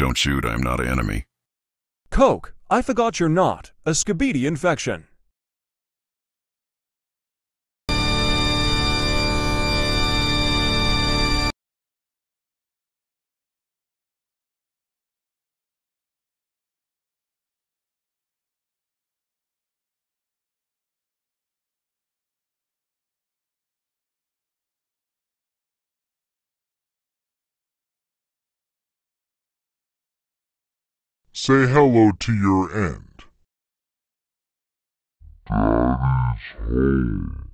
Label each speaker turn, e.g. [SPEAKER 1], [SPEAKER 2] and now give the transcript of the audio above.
[SPEAKER 1] Don't shoot, I am not an enemy.
[SPEAKER 2] Coke, I forgot you're not. A Skibidi infection.
[SPEAKER 3] Say hello to your end. Daddy's home.